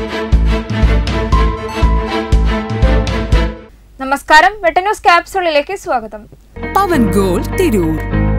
നമസ്കാരം, വെട്ടൻ ന്യൂസ് ക്യാപ്സൂളിലേക്ക് സ്വാഗതം. പവൻ ഗോൾ തിരൂർ.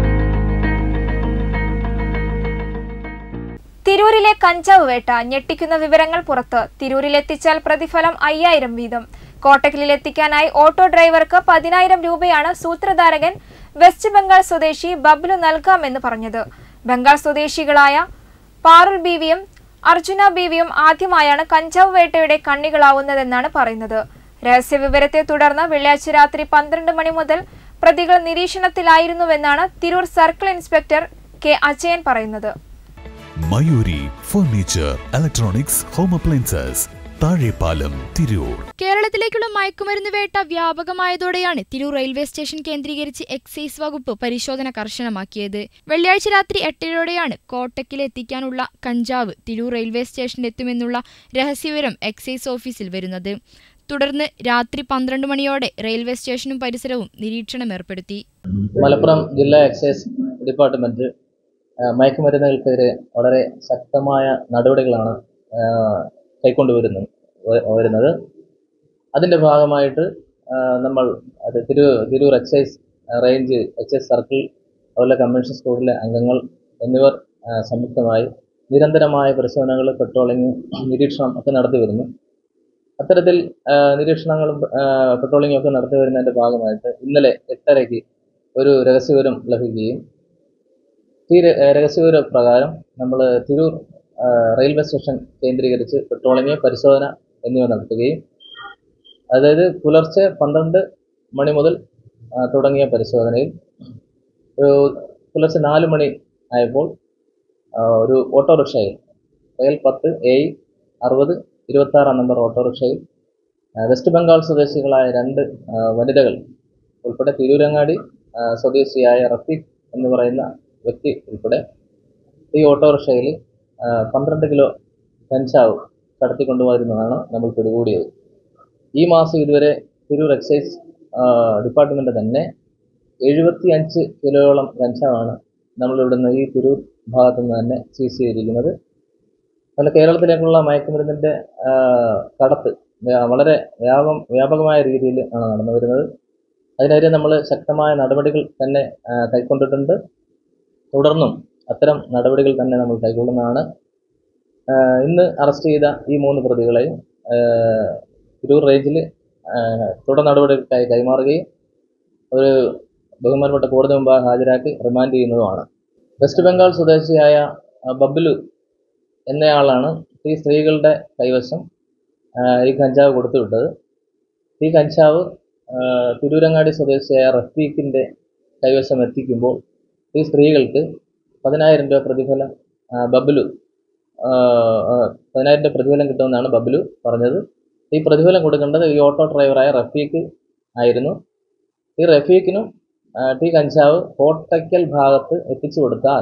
തിരൂരിലെ കഞ്ചാവ് വേട്ട ഞെട്ടിക്കുന്ന വിവരങ്ങൾ പുറത്ത്. തിരൂരിലെത്തിച്ചാൽ പ്രതിഫലം 5000 വീതം. കോട്ടക്കലിലെത്തിക്കാനായി ഓട്ടോ ഡ്രൈവർക്ക് 10000 രൂപയാണ് സൂത്രധാരകൻ വെസ്റ്റ് ബംഗാൾ സ്വദേശി ബബ്ലു നൽകാമെന്ന് പറഞ്ഞത്. ബംഗാൾ സ്വദേശികളായ പാറുൽ ബീവിയും അർജുന ബീവിയും ആദ്യമായാണ് കഞ്ചാവ് വേട്ടയുടെ കണ്ണികളാവുന്നതെന്നാണ് പറയുന്നത്. രഹസ്യവിവരത്തെ തുടർന്ന് വെള്ളിയാഴ്ച രാത്രി 12 മണി മുതൽ പ്രതികൾ നിരീക്ഷണത്തിലായിരുന്നുവെന്നാണ് Tirur circle inspector K Ajayan പറയുന്നത്. Mayoori furniture, electronics, home appliances, Thazhepalam, Tirur. കേരളത്തിലേക്കുള്ള മയക്കുമരുന്ന് വേട്ട വ്യാപകമായതോടെയാണ് തിരൂർ റെയിൽവേ സ്റ്റേഷൻ കേന്ദ്രീകരിച്ച് എക്സൈസ് വകുപ്പ് പരിശോധന കർശനമാക്കിയത്. വെള്ളിയാഴ്ച രാത്രി 8:00-ഓടെയാണ് കോട്ടക്കിലെത്തിക്കാനുള്ള കഞ്ചാവ് തിരൂർ റെയിൽവേ സ്റ്റേഷനിലെത്തുമെന്നുള്ള രഹസ്യവിവരം എക്സൈസ് ഓഫീസിൽ വരുന്നത്. തുടർന്ന് രാത്രി 12 മണിയോടെ റെയിൽവേ സ്റ്റേഷനും പരിസരവും നിരീക്ഷണം ഏർപ്പെടുത്തി. മലപ്പുറം ജില്ലാ എക്സൈസ് ഡിപ്പാർട്ട്മെന്റ് മയക്കുമരുന്നുകൾക്കെതിരെ വളരെ ശക്തമായ നടപടികളാണ് കൈക്കൊണ്ടുവരുന്നത്. അതിൻ്റെ ഭാഗമായിട്ട് നമ്മൾ Tirur excise range, excise circle, അതുപോലെ കൺവെൻഷൻ സ്ക്വാഡിലെ അംഗങ്ങൾ എന്നിവർ സംയുക്തമായി നിരന്തരമായ പരിശോധനകൾ, പെട്രോളിംഗ്, നിരീക്ഷണം ഒക്കെ നടത്തി വരുന്നു. അത്തരത്തിൽ നിരീക്ഷണങ്ങളും പെട്രോളിംഗും ഒക്കെ നടത്തി വരുന്നതിൻ്റെ ഭാഗമായിട്ട് ഇന്നലെ 8:30-ക്ക് ഒരു രഹസ്യവിവരം ലഭിക്കുകയും ഈ രഹസ്യവിവര പ്രകാരം നമ്മൾ തിരൂർ റെയിൽവേ സ്റ്റേഷൻ കേന്ദ്രീകരിച്ച് പെട്രോളിംഗ്, പരിശോധന എന്നിവ നടത്തുകയും, അതായത് പുലർച്ചെ 12 മണി മുതൽ തുടങ്ങിയ പരിശോധനയിൽ പുലർച്ചെ 4 മണി ആയപ്പോൾ ഒരു ഓട്ടോറിക്ഷയിൽ KL 10 AE 60 26 നമ്പർ ഓട്ടോറിക്ഷയിൽ വെസ്റ്റ് ബംഗാൾ സ്വദേശികളായ 2 വനിതകൾ ഉൾപ്പെടെ തിരൂരങ്ങാടി സ്വദേശിയായ റഫീഖ് എന്ന് പറയുന്ന വ്യക്തി ഉൾപ്പെടെ ഈ ഓട്ടോറിക്ഷയിൽ 12 കിലോ കഞ്ചാവ് കടത്തിക്കൊണ്ടുവരുന്നതാണ് നമ്മൾ പിടികൂടിയത്. ഈ മാസം ഇതുവരെ തിരൂർ എക്സൈസ് ഡിപ്പാർട്ട്മെന്റ് തന്നെ 75 കിലോയോളം കഞ്ചാവാണ് നമ്മളിവിടുന്ന് ഈ തിരൂർ ഭാഗത്തു നിന്ന് തന്നെ സീസ് ചെയ്തിരിക്കുന്നത്. അതുപോലെ കേരളത്തിലേക്കുള്ള മയക്കുമരുന്നിൻ്റെ കടത്ത് വളരെ വ്യാപകമായ രീതിയിൽ ആണ് നടന്നു വരുന്നത്. അതിനെതിരെ നമ്മൾ ശക്തമായ നടപടികൾ തന്നെ കൈക്കൊണ്ടിട്ടുണ്ട്. തുടർന്നും അത്തരം നടപടികൾ തന്നെ നമ്മൾ കൈക്കൊള്ളുന്നതാണ്. ഇന്ന് അറസ്റ്റ് ചെയ്ത ഈ 3 പ്രതികളെയും തിരൂർ റേഞ്ചിൽ തുടർ നടപടികൾക്കായി കൈമാറുകയും ഒരു ബഹുമാനപ്പെട്ട കോടതി മുമ്പാകെ ഹാജരാക്കി റിമാൻഡ് ചെയ്യുന്നതുമാണ്. വെസ്റ്റ് ബംഗാൾ സ്വദേശിയായ ബബ്ലു എന്നയാളാണ് ഈ സ്ത്രീകളുടെ കൈവശം ഈ കഞ്ചാവ് കൊടുത്തുവിട്ടത്. ഈ കഞ്ചാവ് തിരൂരങ്ങാടി സ്വദേശിയായ റഫീഖിൻ്റെ കൈവശം എത്തിക്കുമ്പോൾ ഈ സ്ത്രീകൾക്ക് 10000 രൂപ പ്രതിഫലം ബബ്ലു 10000 രൂപ പ്രതിഫലം കിട്ടുമെന്നാണ് ബബ്ലു പറഞ്ഞത്. ഈ പ്രതിഫലം കൊടുക്കേണ്ടത് ഈ ഓട്ടോ ഡ്രൈവറായ റഫീഖ് ആയിരുന്നു. ഈ റഫീഖിനും ഈ കഞ്ചാവ് കോട്ടക്കൽ ഭാഗത്ത് എത്തിച്ചു കൊടുത്താൽ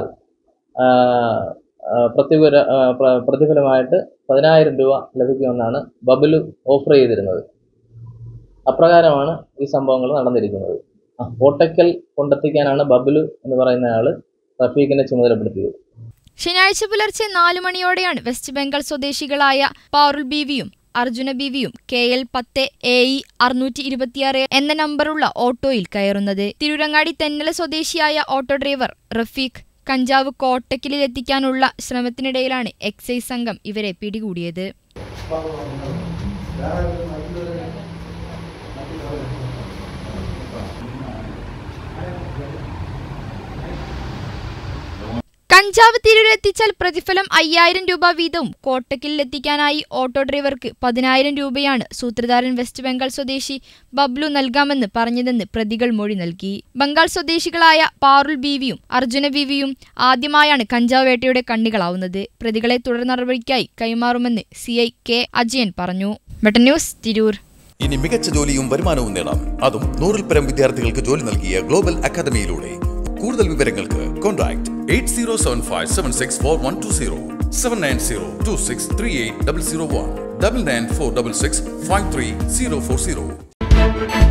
പ്രതിഫലമായിട്ട് 10000 രൂപ ലഭിക്കുമെന്നാണ് ബബ്ലു ഓഫർ ചെയ്തിരുന്നത്. അപ്രകാരമാണ് ഈ സംഭവങ്ങൾ നടന്നിരിക്കുന്നത്. കോട്ടക്കൽ കൊണ്ടെത്തിക്കാനാണ് ബബ്ലു എന്ന് പറയുന്നയാൾ റഫീഖിനെ ചുമതലപ്പെടുത്തിയത്. ശനിയാഴ്ച പുലർച്ചെ 4 മണിയോടെയാണ് വെസ്റ്റ് ബംഗാൾ സ്വദേശികളായ പാറുൽ ബീവിയും അർജുന ബീവിയും KL 10 AE 626 എന്ന നമ്പറുള്ള ഓട്ടോയിൽ കയറുന്നത്. തിരൂരങ്ങാടി തെന്നല സ്വദേശിയായ ഓട്ടോ ഡ്രൈവർ റഫീഖ് കഞ്ചാവ് കോട്ടക്കലിലെത്തിക്കാനുള്ള ശ്രമത്തിനിടയിലാണ് എക്സൈസ് സംഘം ഇവരെ പിടികൂടിയത്. കഞ്ചാവ് തിരൂരെത്തിച്ചാൽ പ്രതിഫലം 5000 രൂപ വീതവും കോട്ടക്കലിലെത്തിക്കാനായി ഓട്ടോ ഡ്രൈവർക്ക് 10000 രൂപയാണ് സൂത്രധാരൻ വെസ്റ്റ് ബംഗാൾ സ്വദേശി ബബ്ലു നൽകാമെന്ന് പറഞ്ഞതെന്ന് പ്രതികൾ മൊഴി നൽകി. ബംഗാൾ സ്വദേശികളായ പാറുൽ ബീവിയും അർജുന ബീവിയും ആദ്യമായാണ് കഞ്ചാവ് വേട്ടയുടെ കണ്ണികളാവുന്നത്. പ്രതികളെ തുടർ നടപടിക്കായി കൈമാറുമെന്ന് CI കെ അജയൻ പറഞ്ഞു. വെട്ടൻ ന്യൂസ്, തിരൂർ. ഇനി മികച്ച ജോലിയും വരുമാനവും നേടാം, അതും 100-ൽ പരം വിദ്യാർത്ഥികൾക്ക് ജോലി നൽകിയ ഗ്ലോബൽ അക്കാദമിയിലൂടെ. കൂടുതൽ വിവരങ്ങൾക്ക് കോൺടാക്ട് 8075764120 7902638001 99466534040.